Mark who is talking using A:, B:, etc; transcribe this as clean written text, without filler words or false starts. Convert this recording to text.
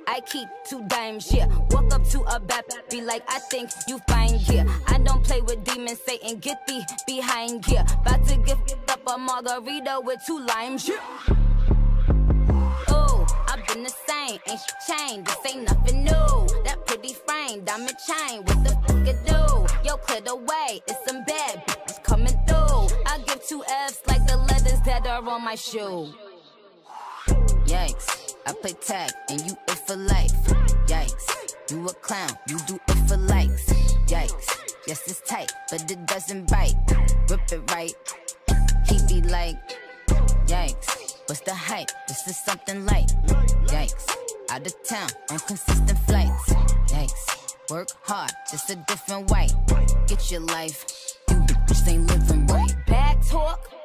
A: I keep 2 dimes, yeah. Walk up to a bad be like, I think you fine, yeah. I don't play with demons, Satan, get thee behind, yeah. About to gift up a margarita with 2 limes, yeah. Oh, I've been the same, ain't shit changed, this ain't nothing new. That pretty frame, diamond chain, what the fuck it do? Yo, clear the way, it's some bad bitches coming through. I give 2 F's like the letters that are on my shoe. Yikes, I play tag and you it for life. Yikes, you a clown, you do it for likes. Yikes, yes it's tight, but it doesn't bite. Rip it right, he be like, yikes, what's the hype? This is something light. Yikes, out of town on consistent flights. Yikes, work hard, just a different way. Get your life, you bitches ain't living right. Back talk.